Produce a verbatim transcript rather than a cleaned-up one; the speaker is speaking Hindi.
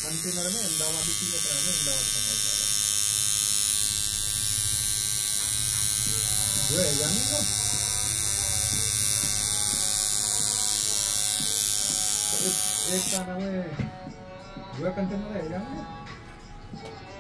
कंटेनर में अहमदाबादी की लेकर आए अहमदाबाद का माल सारा जो है यानी ना एक एक का नाम है जो कंटेनर है यानी